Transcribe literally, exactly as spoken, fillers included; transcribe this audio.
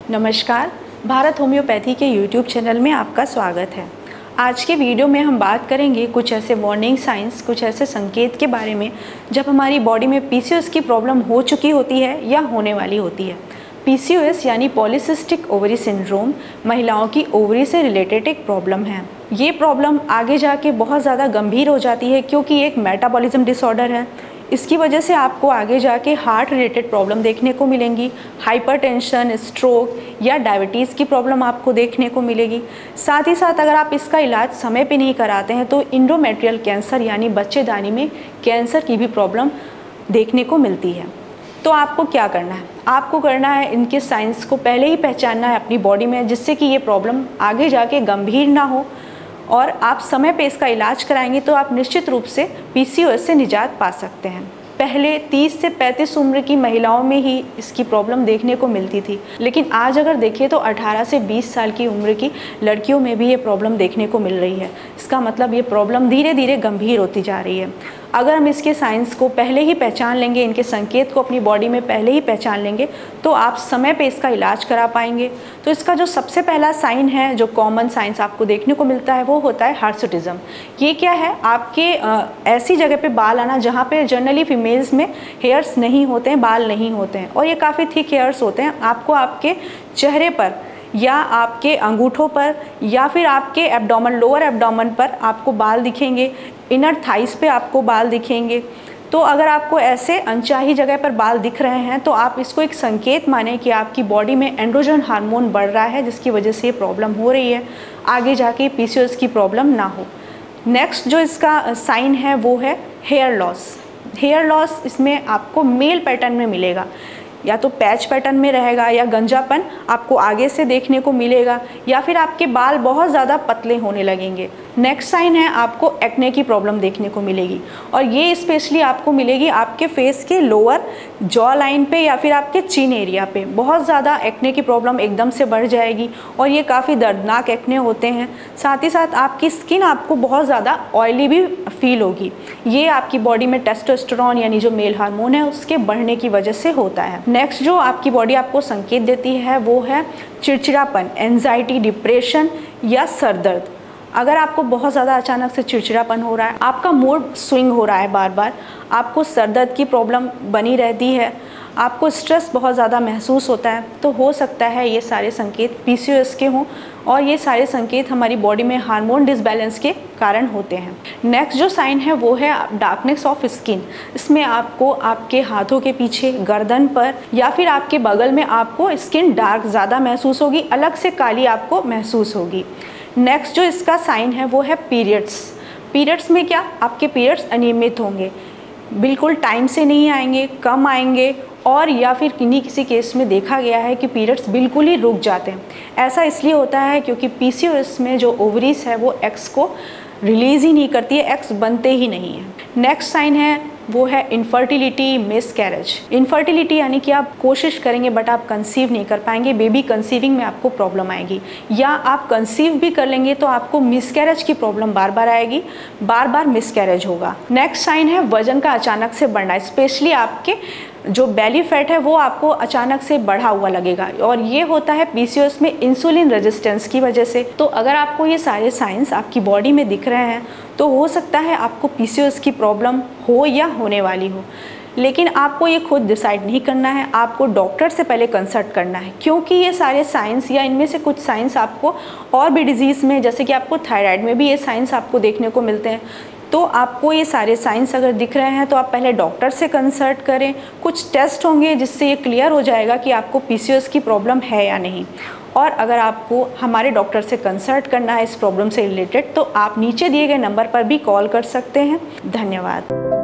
नमस्कार, भारत होम्योपैथी के YouTube channel में आपका स्वागत है। आज के वीडियो में हम बात करेंगे कुछ ऐसे वार्निंग साइंस, कुछ ऐसे संकेत के बारे में जब हमारी बॉडी में पीसीओएस की प्रॉब्लम हो चुकी होती है या होने वाली होती है। पीसीओएस यानी पॉलीसिस्टिक ओवरी सिंड्रोम महिलाओं की ओवरी से रिलेटेड एक प्रॉब्लम है। ये प्रॉब्लम आगे जाके बहुत ज़्यादा गंभीर हो जाती है क्योंकि एक मेटाबॉलिज्म डिसऑर्डर है। इसकी वजह से आपको आगे जाके हार्ट रिलेटेड प्रॉब्लम देखने को मिलेंगी, हाइपरटेंशन, स्ट्रोक या डायबिटीज़ की प्रॉब्लम आपको देखने को मिलेगी। साथ ही साथ अगर आप इसका इलाज समय पे नहीं कराते हैं तो इंडोमेट्रियल कैंसर यानी बच्चेदानी में कैंसर की भी प्रॉब्लम देखने को मिलती है। तो आपको क्या करना है? आपको करना है इनके साइंस को पहले ही पहचानना है अपनी बॉडी में, जिससे कि ये प्रॉब्लम आगे जाके गंभीर ना हो और आप समय पे इसका इलाज कराएंगे तो आप निश्चित रूप से पीसीओएस से निजात पा सकते हैं। पहले तीस से पैंतीस उम्र की महिलाओं में ही इसकी प्रॉब्लम देखने को मिलती थी, लेकिन आज अगर देखिए तो अठारह से बीस साल की उम्र की लड़कियों में भी ये प्रॉब्लम देखने को मिल रही है। इसका मतलब ये प्रॉब्लम धीरे धीरे गंभीर होती जा रही है। अगर हम इसके साइंस को पहले ही पहचान लेंगे, इनके संकेत को अपनी बॉडी में पहले ही पहचान लेंगे तो आप समय पे इसका इलाज करा पाएंगे। तो इसका जो सबसे पहला साइन है, जो कॉमन साइंस आपको देखने को मिलता है, वो होता है हिर्सुटिज्म। ये क्या है? आपके आ, ऐसी जगह पे बाल आना जहाँ पे जनरली फीमेल्स में हेयर्स नहीं होते हैं, बाल नहीं होते हैं, और ये काफ़ी थिक हेयर्स होते हैं। आपको आपके चेहरे पर या आपके अंगूठों पर या फिर आपके एब्डोमेन, लोअर एब्डोमेन पर आपको बाल दिखेंगे, इनर थाइस पे आपको बाल दिखेंगे। तो अगर आपको ऐसे अनचाही जगह पर बाल दिख रहे हैं तो आप इसको एक संकेत माने कि आपकी बॉडी में एंड्रोजन हार्मोन बढ़ रहा है, जिसकी वजह से ये प्रॉब्लम हो रही है, आगे जाके पीसीओएस की प्रॉब्लम ना हो। नेक्स्ट जो इसका साइन है वो है हेयर लॉस। हेयर लॉस इसमें आपको मेल पैटर्न में मिलेगा, या तो पैच पैटर्न में रहेगा या गंजापन आपको आगे से देखने को मिलेगा, या फिर आपके बाल बहुत ज़्यादा पतले होने लगेंगे। नेक्स्ट साइन है आपको एक्ने की प्रॉब्लम देखने को मिलेगी, और ये स्पेशली आपको मिलेगी आपके फेस के लोअर जॉ लाइन पे या फिर आपके चिन एरिया पे। बहुत ज़्यादा एक्ने की प्रॉब्लम एकदम से बढ़ जाएगी और ये काफ़ी दर्दनाक एक्ने होते हैं। साथ ही साथ आपकी स्किन आपको बहुत ज़्यादा ऑयली भी फील होगी। ये आपकी बॉडी में टेस्टोस्टेरोन यानी जो मेल हार्मोन है उसके बढ़ने की वजह से होता है। नेक्स्ट जो आपकी बॉडी आपको संकेत देती है वो है चिड़चिड़ापन, एंजाइटी, डिप्रेशन या सर दर्द। अगर आपको बहुत ज़्यादा अचानक से चिड़चिड़ापन हो रहा है, आपका मूड स्विंग हो रहा है बार बार, आपको सर दर्द की प्रॉब्लम बनी रहती है, आपको स्ट्रेस बहुत ज़्यादा महसूस होता है, तो हो सकता है ये सारे संकेत पीसीओएस के हों, और ये सारे संकेत हमारी बॉडी में हार्मोन डिसबैलेंस के कारण होते हैं। नेक्स्ट जो साइन है वो है डार्कनेस ऑफ स्किन। इसमें आपको आपके हाथों के पीछे, गर्दन पर या फिर आपके बगल में आपको स्किन डार्क ज़्यादा महसूस होगी, अलग से काली आपको महसूस होगी। नेक्स्ट जो इसका साइन है वो है पीरियड्स। पीरियड्स में क्या? आपके पीरियड्स अनियमित होंगे, बिल्कुल टाइम से नहीं आएंगे, कम आएंगे, और या फिर किन्हीं किसी केस में देखा गया है कि पीरियड्स बिल्कुल ही रुक जाते हैं। ऐसा इसलिए होता है क्योंकि पीसीओएस में जो ओवरीज है वो एग्स को रिलीज़ ही नहीं करती है, एग्स बनते ही नहीं है। नेक्स्ट साइन है वो है इनफर्टिलिटी, मिसकैरेज। इनफर्टिलिटी यानी कि आप कोशिश करेंगे बट आप कंसीव नहीं कर पाएंगे, बेबी कंसीविंग में आपको प्रॉब्लम आएगी, या आप कंसीव भी कर लेंगे तो आपको मिसकैरेज की प्रॉब्लम बार बार आएगी, बार बार मिसकैरेज होगा। नेक्स्ट साइन है वजन का अचानक से बढ़ना, स्पेशली आपके जो बेली फैट है वो आपको अचानक से बढ़ा हुआ लगेगा, और ये होता है पीसीओएस में इंसुलिन रेजिस्टेंस की वजह से। तो अगर आपको ये सारे साइंस आपकी बॉडी में दिख रहे हैं तो हो सकता है आपको पीसीओएस की प्रॉब्लम हो या होने वाली हो, लेकिन आपको ये खुद डिसाइड नहीं करना है, आपको डॉक्टर से पहले कंसल्ट करना है, क्योंकि ये सारे साइंस या इनमें से कुछ साइंस आपको और भी डिजीज़ में, जैसे कि आपको थायराइड में भी ये साइंस आपको देखने को मिलते हैं। तो आपको ये सारे साइंस अगर दिख रहे हैं तो आप पहले डॉक्टर से कंसल्ट करें। कुछ टेस्ट होंगे जिससे ये क्लियर हो जाएगा कि आपको पीसीओएस की प्रॉब्लम है या नहीं। और अगर आपको हमारे डॉक्टर से कंसल्ट करना है इस प्रॉब्लम से रिलेटेड तो आप नीचे दिए गए नंबर पर भी कॉल कर सकते हैं। धन्यवाद।